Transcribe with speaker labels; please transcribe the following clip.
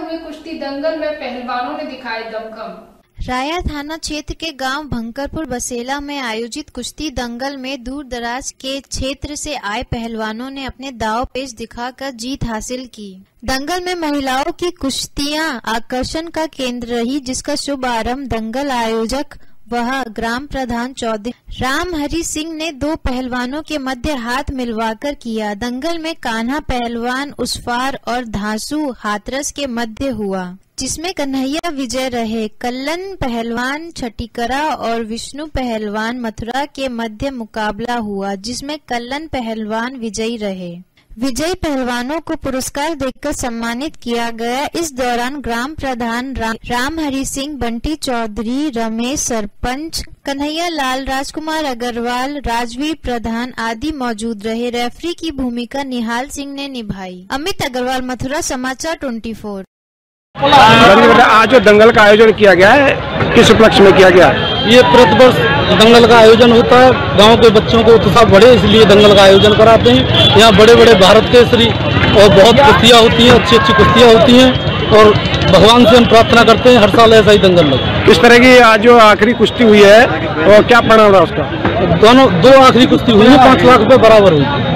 Speaker 1: हुए कुश्ती दंगल में पहलवानों ने दिखाए दमखम।
Speaker 2: राया थाना क्षेत्र के गांव भंकरपुर बसेला में आयोजित कुश्ती दंगल में दूर दराज के क्षेत्र से आए पहलवानों ने अपने दांव पेच दिखाकर जीत हासिल की। दंगल में महिलाओं की कुश्तियां आकर्षण का केंद्र रही, जिसका शुभ आरंभ दंगल आयोजक वह ग्राम प्रधान चौधरी रामहरि सिंह ने दो पहलवानों के मध्य हाथ मिलवाकर किया। दंगल में कान्हा पहलवान उस्फार और धांसू हाथरस के मध्य हुआ, जिसमें कन्हैया विजय रहे। कल्लन पहलवान छटीकरा और विष्णु पहलवान मथुरा के मध्य मुकाबला हुआ, जिसमें कल्लन पहलवान विजयी रहे। विजयी पहलवानों को पुरस्कार देकर सम्मानित किया गया। इस दौरान ग्राम प्रधान रामहरि सिंह, बंटी चौधरी, रमेश सरपंच, कन्हैया लाल, राजकुमार अग्रवाल, राजवीर प्रधान आदि मौजूद रहे। रेफरी की भूमिका निहाल सिंह ने निभाई। अमित अग्रवाल, मथुरा समाचार 24।
Speaker 3: आज जो दंगल का आयोजन किया गया है, किस उपलक्ष्य में किया गया?
Speaker 4: ये प्रतिवर्ष दंगल का आयोजन होता है। गांव के बच्चों को उत्साह बढ़े इसलिए दंगल का आयोजन कराते हैं। यहाँ बड़े बड़े भारत केसरी और बहुत कुश्तियाँ होती हैं, अच्छी अच्छी कुश्तियाँ होती हैं और भगवान से हम प्रार्थना करते हैं हर साल ऐसा ही दंगल लगे।
Speaker 3: किस तरह की आज जो आखिरी कुश्ती हुई है और क्या परिणाम रहा उसका?
Speaker 4: दो आखिरी कुश्ती हुई है, 5 लाख रुपए बराबर हुई।